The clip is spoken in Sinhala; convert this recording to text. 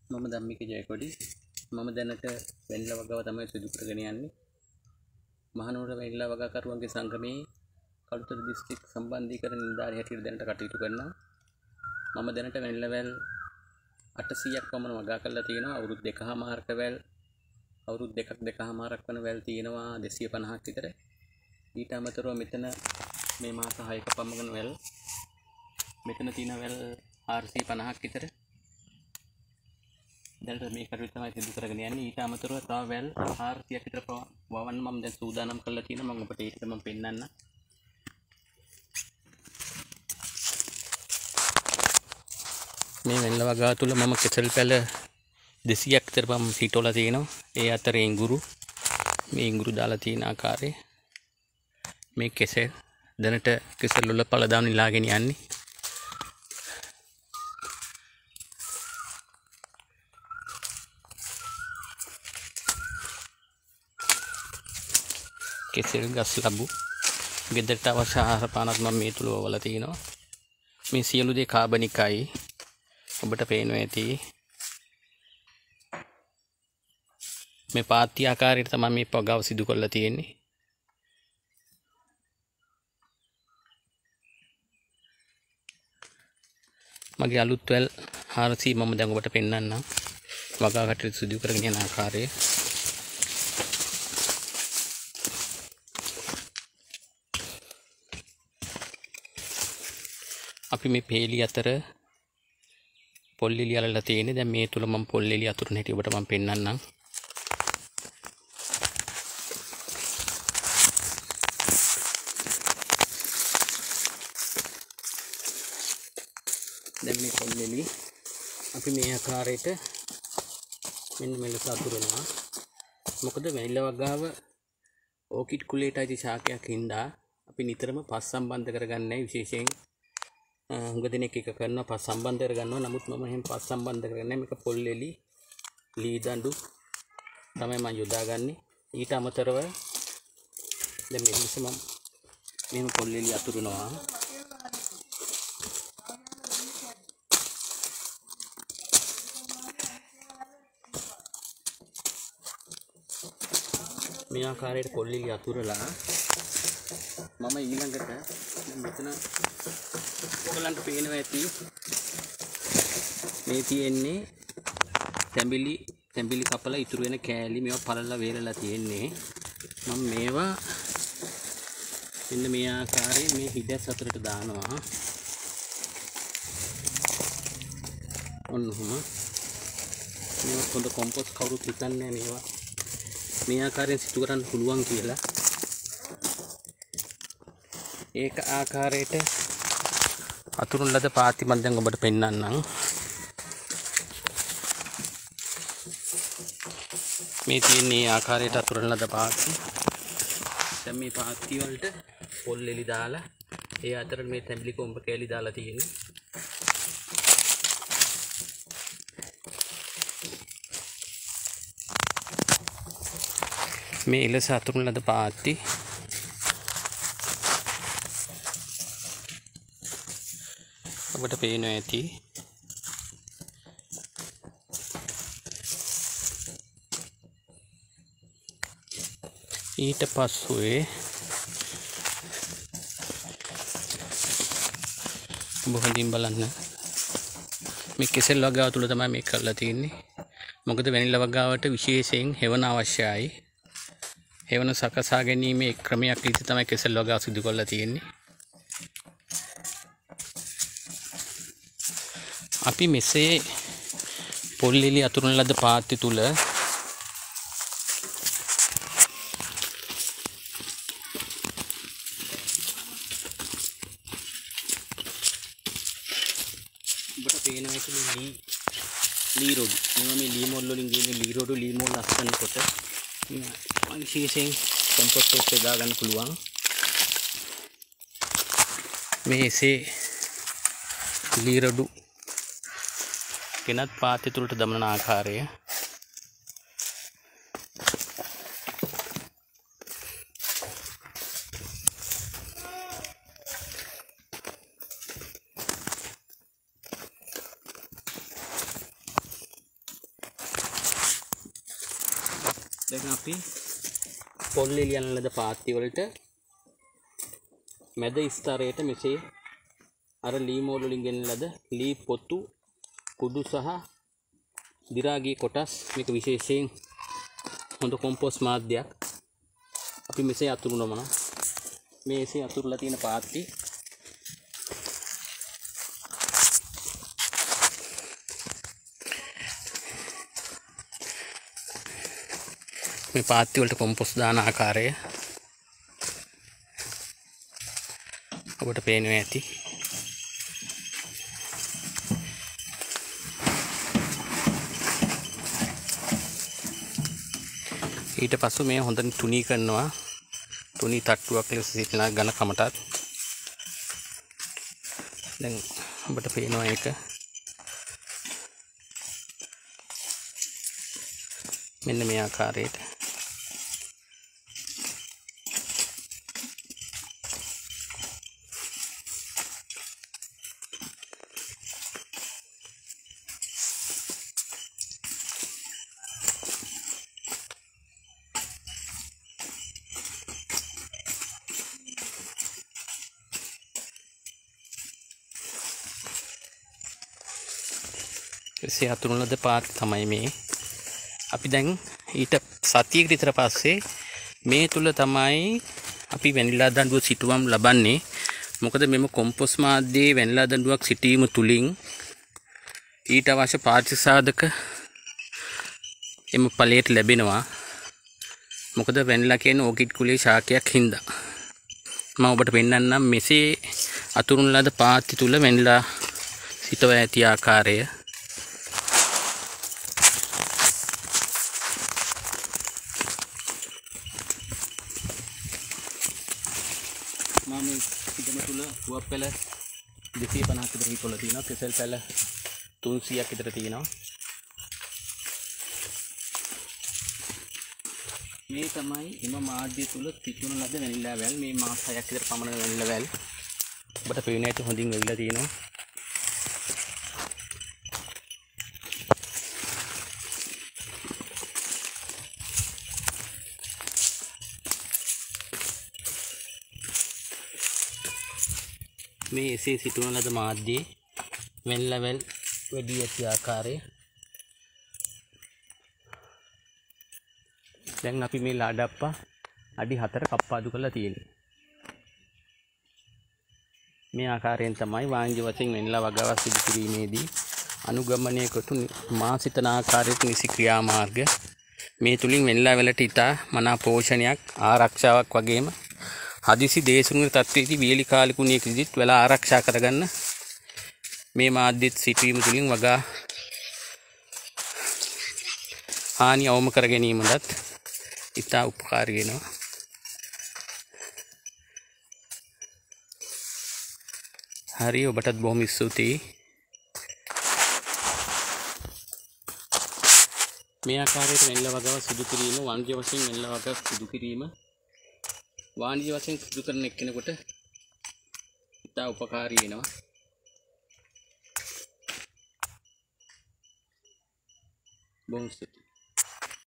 මම ධම්මික ජයකොඩි මම දැනට වෙන්ලා වගාව තමයි සිදු කරගෙන යන්නේ. මහනුවර වෙන්ලා වගාකරුවන්ගේ සංගමයේ කළුතර දිස්ත්‍රික් සම්බන්ධීකරණ නිලධාරී හැටියට දැනට කටයුතු කරනවා. මම දැනට වෙන්ලා වැල් 800ක් පමණ වගා කරලා තියෙනවා. අවුරුදු 2කමාරක වැල් අවුරුදු 2.5මාරක් වන වැල් තියෙනවා 250ක් විතර. ඊට අමතරව මෙතන මේ මාස 6ක පමණ වැල් මෙතන තියෙන වැල් 450ක් විතර දැනට මේ කටයුතු තමයි සිදු කරගෙන යන්නේ. ඊට අමතරව තව වැල් 400ක් විතර වවන්න මම දැන් සූදානම් කරලා තියෙනවා. මම ඔබට ඒක මම පෙන්නන්න. මේ වෙන්ල වගාව තුල මම කෙසල් පැල 200ක් විතර මම සිටවලා තියෙනවා. ඒ අතරේ ඉඟුරු මේ ඉඟුරු දාලා තියෙන ආකාරය මේ කෙසෙල් දැනට කෙසෙල් වල පළදාන නිලාගෙන යන්නේ. කෙසෙල් ගස් ලැබු ගෙදරට අවශ්‍ය ආහාර පානත් මම මේ තුල වල තියෙනවා. මේ සියලු දේ කාබනිකයි. ඔබට පේනවා ඇති මේ පාත්‍ය ආකාරයට තමයි මේ පගාව සිදු කරලා තියෙන්නේ. මගේ අලුත් වැල් 400 මම දැන් ඔබට පෙන්නන්නම්. වගා කටයුතු සිදු කරගෙන යන ආකාරය. අපි මේ පේලි අතර පොල් එලි අලලා තියෙන්නේ. දැන් මේ තුල මම පොල් එලි අතුරන හැටි ඔබට මම පෙන්නන්නම්. දැන් මේ පොල් එලි අපි මේ ආකාරයට මෙන්න මෙලෙස අතුරනවා. මොකද වැනිලා වගාව ඕකිඩ් කුලයට අයිති ශාකයක් හින්දා අපි නිතරම පස් සම්බන්ධ කරගන්නයි. විශේෂයෙන් හුඟ දෙනෙක් එක කරනවා පස් සම්බන්ධ කරගන්නවා. නමුත් මම එහෙම පස් සම්බන්ධ කරන්නේ මේක පොල් එලි ලී දඬු තමයි මම යොදාගන්නේ. ඊට අමතරව දැන් මෙලෙස මම මෙහෙම පොල් එලි අතුරනවා. මේ ආකාරයට පොල් එලි අතුරලා මම ඊළඟට මෙතන ඔයගලන්ට පේනවා ඇති මේ තියෙන්නේ තැඹිලි කපලා ඉතුරු වෙන කෑලි මේවා පළලා වේලලා තියෙන්නේ. මම මේවා මෙන්න මේ ආකාරයෙන් මේ හිඩැස් අතරට දානවා. ඔන්නෝම මේවා හොඳ කොම්පෝස්ට් කවුරුත් හිතන්නේ මේවා මේ ආකාරයෙන් සිදු කරන්න පුළුවන් කියලා. ඒක ආකාරයට අතුරුන ලද පාති මම දැන් ඔබට පෙන්නන්නම්. මේ තියෙන්නේ ආකාරයට අතුරුන ලද පාති. දැන් මේ පාති වලට පොල් එලි දාලා ඒ අතර මේ තැඹිලි කොම්බ කෑලි දාලා තියෙන්නේ. මේ ඉලස අතුරුන ලද පාති ඔබට පේනවා ඇති. ඊට පස්සේ ඔබ හොඳින් බලන්න මේ කෙසෙල් වගාව තුල තමයි මේක කරලා තියෙන්නේ. මොකද වැනිලා වගාවට විශේෂයෙන් හෙවන අවශ්‍යයි. හෙවන සකසා ගැනීමේ ක්‍රමයක් විදිහට තමයි කෙසෙල් වගාව සිදු කරලා තියෙන්නේ. අපි මෙසේ පොල් එලි අතුරුන ලද පාත්‍ය තුල ඔබට පේනවා ඇති ලී රොඩු. මේවා මේ ලී මොල් වලින් ගියන ලී රොඩු ලී මොල් අස්සන කොට විශේෂයෙන් කොම්පෝස්ට් එකක් යොදා ගන්න පුළුවන්. මේසේ ලී රොඩු කෙනත් පාත්‍ය තුලට දමන ආකාරය දැන් අපි පොල්ලේ ලියන ලද පාත්ති වලට මැද ස්තරයට මෙසේ අර ලී මෝල් වලින් ගෙන ලද ලී පොතු කුඩු සහ දි รา ගී කොටස් මේක විශේෂයෙන් හොඳ කොම්පෝස්ට් මාධ්‍යයක් අපි මෙසේ අතුරුනවා මේසේ අතුරුලා තියෙන පාත්ති මේ පාත්ති වලට කොම්පෝස්ට් දාන ආකාරය ඔබට පේනවා ඇති ඊට පස්සේ මේ හොඳට තුනී කරනවා තුනී තට්ටුවක් ලෙස සිටින ඝන කමටත් දැන් ඔබට පේනවා ඒක මෙන්න මේ ආකාරයට එසේ අතුරුන ලද පාත්ති තමයි මේ අපි දැන් ඊට සතියකට විතර පස්සේ මේ තුල තමයි අපි වැනිලා දඬුව සිටුවම් ලබන්නේ මොකද මෙම කොම්පෝස්ට් මාධ්‍යයේ වැනිලා දඬුවක් සිටීම තුලින් ඊට අවශ්‍ය පාරිසාධක එම ඵලයට ලැබෙනවා මොකද වැනිලා කියන්නේ ඕකිඩ් කුලයේ ශාකයක් හින්දා මම ඔබට පෙන්නන්නම් මෙසේ අතුරුන ලද පාත්ති තුල වැනිලා සිටව ඇති ආකාරය මම ඉදම තුල පුවක් පැල 250ක් විතර හිටවල තියෙනවා කෙසෙල් පැල 300ක් විතර තියෙනවා මේ තමයි එම මාධ්‍ය තුල තිබුණ ලද වැනිලා වැල් මේ මාස 6ක් විතර පමණ වැනිලා වැල් ඔබට පේන ඇට හොඳින් වෙවිලා තියෙනවා මේ එසේ සිටුවන ලද මාධ්‍යයේ වැනිලා වැල් වැඩි ඇති ආකාරය දැන් අපි මේ ලාඩප්පා අඩි 4 කප්පාදු කරලා තියෙන්නේ මේ ආකාරයෙන් තමයි වාණිජ්‍ය වශයෙන් වැනිලා වගාවක් සිදු කිරීමේදී අනුගමනය කොට මා සිතන ආකාරයට නිසි ක්‍රියාමාර්ග මේ තුලින් වැනිලා වැලට ඉතා මනා පෝෂණයක් ආරක්ෂාවක් වගේම හදිසි දේශුණු තත්ත්වයේදී වියලි කාලිකුණිය කිසිත් වෙලා ආරක්ෂා කරගන්න මේ මාධ්‍යෙත් සිටීම තුලින් වගා හානි අවම කර ගැනීමටත් ඉතා උපකාරී වෙනවා හරි ඔබටත් බොහොම ස්තුතියි මේ ආකාරයට වැනිලා වගාව සිදු කිරීම වාණිජ්‍ය වශයෙන් වැනිලා වගාව සිදු කිරීම වාණිජ්‍ය වශයෙන් සිදු කරන එක්කෙනෙකුට ඉතා උපකාරී වෙනවා බොහොම ස්තුතියි